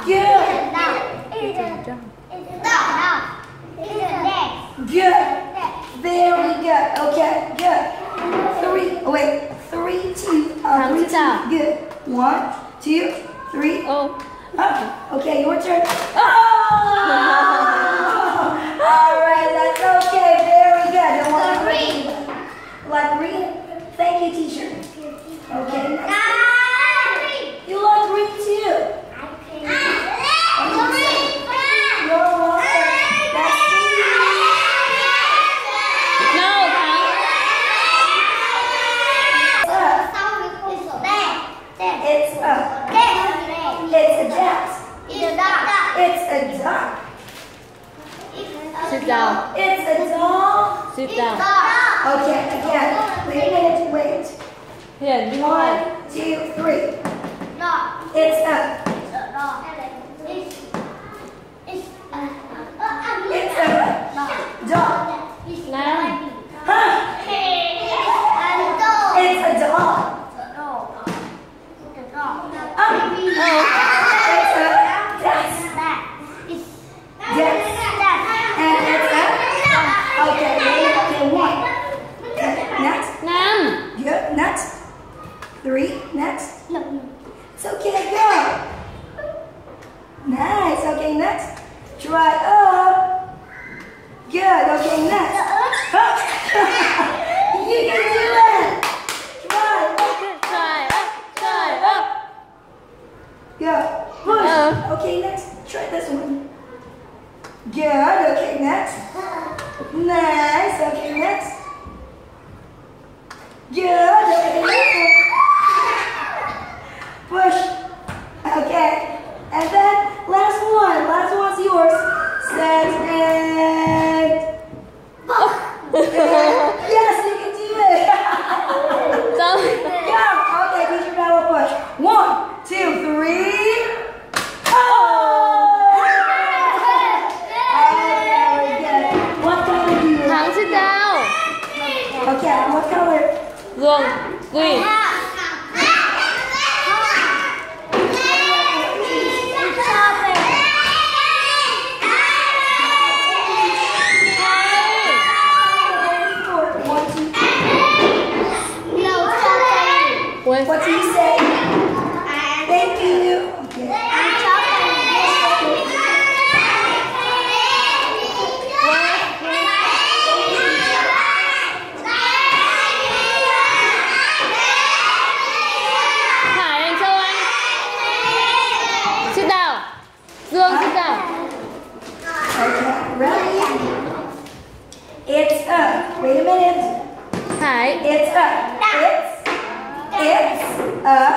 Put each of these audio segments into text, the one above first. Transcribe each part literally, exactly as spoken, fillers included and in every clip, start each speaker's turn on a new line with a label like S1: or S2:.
S1: Good. Good. Very good. Okay, good. Three. Oh, wait. Three, two. Uh, three, two. Good. One, two, three.
S2: Oh.
S1: Up. Okay, your turn. Oh! All right, that's okay. Very good. Don't want to read. Like green? Thank you, teacher. Okay. You like green too. You're welcome. That's green.
S2: No,
S1: It's a. It's a duck. It's a duck.
S2: Sit down.
S1: It's a dog.
S2: Sit down.
S1: Okay, again. Wait a minute. Wait.
S2: Hiền, đi
S1: One,
S2: ngoài.
S1: two, three. It's a. It's a dog.
S2: Nam.
S1: Huh? It's a dog. Um, it's a desk. Desk. And it's a. Okay, okay, one. Okay, next.
S2: Nam.
S1: Good. Next. Three. Next. It's okay. Go. Nice. Okay. Next. Try up. Good. Okay. Next. You can do it. Try.
S2: Try up. Try up.
S1: Go. Push.
S2: Uh.
S1: Okay. Next. Try this one. Good. Okay. Next. Nice. Okay. Next. Good. Okay. Next. Push. Okay. And then last one. Last one's yours. Set and. Yes, you can do it.
S2: Xong.
S1: Go. Okay, teacher now will push. One, two, three. Oh! Okay, good. What color do you
S2: Thắng,
S1: like?
S2: sit down.
S1: Okay, what color?
S2: Gương. Green.
S1: What do you say? Thank you. Okay.
S2: Hải, anh Châu anh. Sit down. Dương, sit down.
S1: Okay, ready? It's a. Wait a minute.
S2: Hải.
S1: It's a. It's. It's a.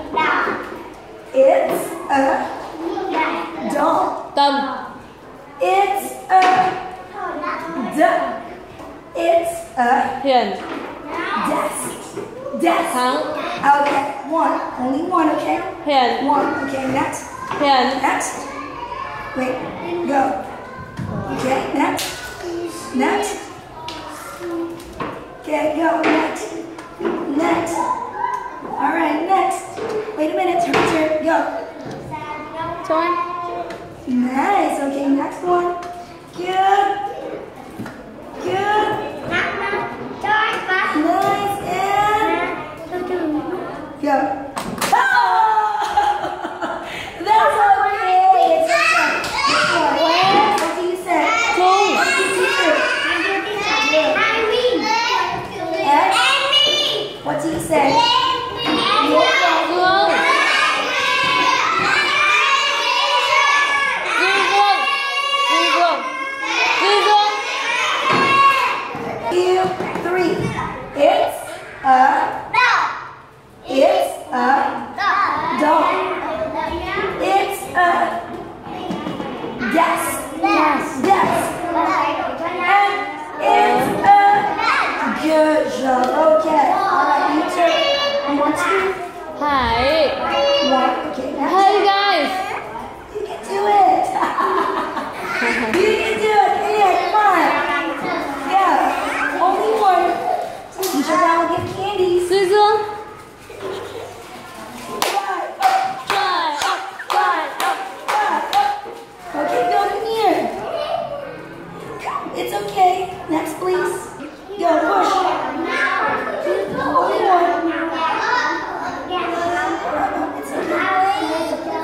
S1: It's a dog.
S2: Tâm.
S1: It's a duck. It's a
S2: Hiền.
S1: desk. Desk.
S2: Thắng.
S1: Okay, one. Only one, okay?
S2: Hiền.
S1: One. Okay, next.
S2: Hiền.
S1: Next. Wait. Go. Okay, next. Next. Okay, go. Next. Next. All right, next. Wait a minute. Turn, turn. Go.
S2: Châu anh.
S1: Nice. Okay, next one. Good. Good. Nice. And go. Oh! That's okay. It's okay. Next one. What do you say?
S2: Trung.
S1: What's the teacher? X. What do you say?
S2: Dương. Duy Dương. Duy Dương. Duy Dương.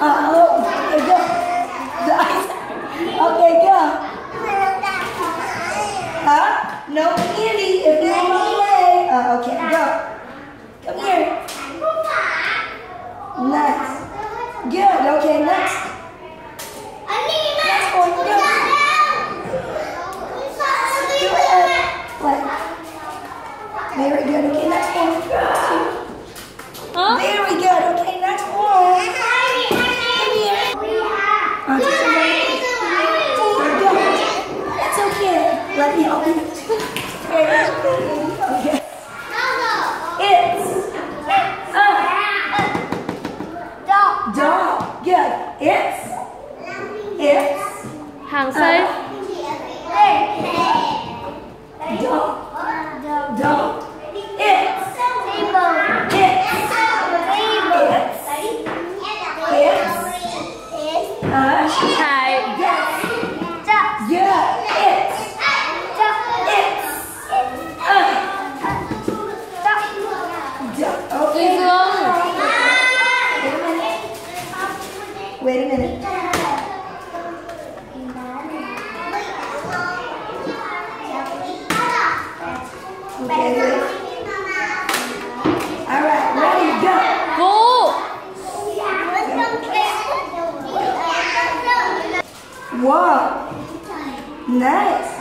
S1: Uh-oh. Okay, go. Okay, go. Huh? No candy if you want to play. Uh, okay, go. Come here. Nice. Good. Okay, next. Next one. Go. Go ahead. Play. Very good. Okay, next one.
S2: Huh?
S1: Very good. Okay, next one. Come here. Uh, teacher, go. It's okay. Let me help you. Okay. It's a dog. Good. It's it's
S2: Hàng xây.
S1: dog. Dog. It's it's it's it's a
S2: Hải.
S1: yes. Good. It's it's a dog. Okay.
S2: Duy Dương.
S1: Wait a minute. Okay, wait. All right, ready, go.
S2: Vũ.
S1: Wow. Nice.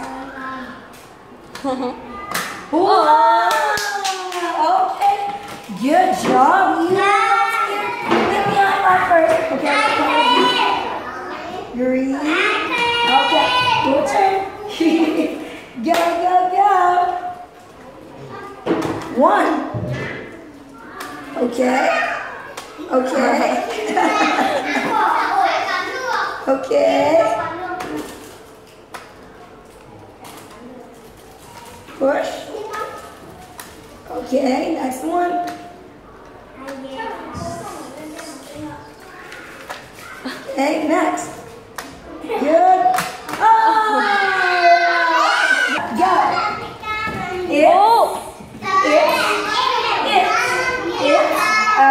S1: Wow. Okay. Good job. You Let me on my first. Okay. Green. Okay. Your turn. Go, go, go. One. Okay. Okay. Okay. Push. Okay, next one. Okay, next. Good. Oh! Go. It's,
S2: Vũ.
S1: it's, it's, it's a,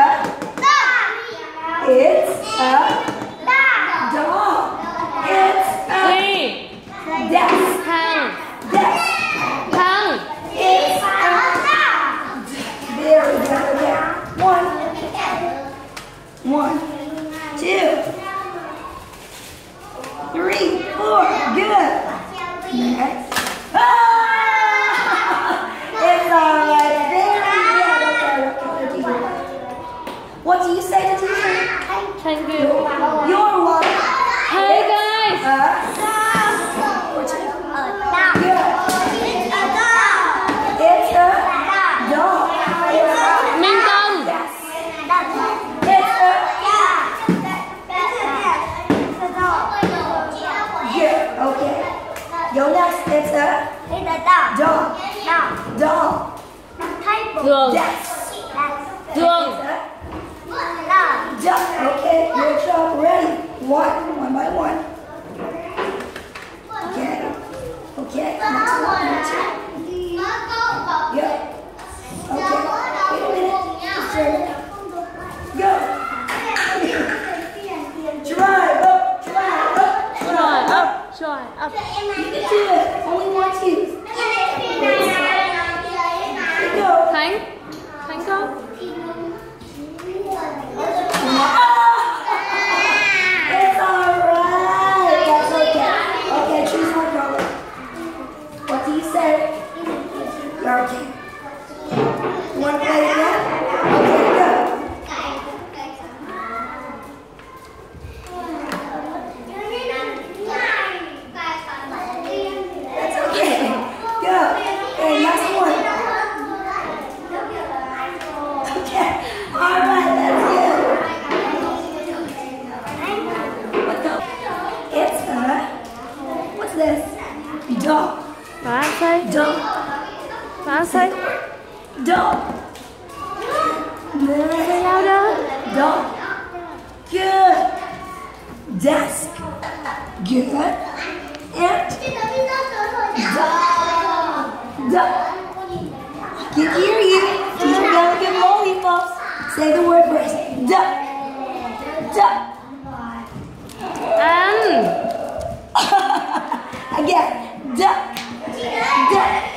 S1: it's a dog. It's a
S2: Duy.
S1: desk.
S2: Thằng.
S1: Desk.
S2: Thằng.
S1: It's a very good. Okay. One. One. Two. Three. Four. Good. Next. Ah! It's all right. Very good. Okay, okay, okay. What do you say to teacher?
S2: Thank you.
S1: You're welcome.
S2: Hey guys.
S1: Uh, what's it? Good. It's a dog.
S2: Minh Công.
S1: Yes. It's a good. Okay. Go next. It's a dog. Dog.
S2: Đường.
S1: Yes.
S2: Dương.
S1: It's a dog. Okay. Your job. Ready. One. One by one. Okay. Okay. Next one. Next one. Yeah. Okay. Wait a minute. Sure. Go. Drive up. Drive up.
S2: Rồi up. Rồi up.
S1: You can do it. Only one, two. Go.
S2: Khánh. Khánh không?
S1: It's alright. That's okay. Okay, choose one color. What do you say? You're okay. You want to play again? Okay, go. That's okay. Go. Okay, last one. Okay. Alright, that's good. What the? It's a, what's this? Dog.
S2: Và anh xây.
S1: Dog.
S2: Và anh xây.
S1: Dog.
S2: Xây lao đó.
S1: Dog. Good. Desk. Good. And dog. Dog. I can hear you. Teacher, gotta get lollipops. Say the word first. Duck. Duck.
S2: Ăn.
S1: Again. Duck. Duck.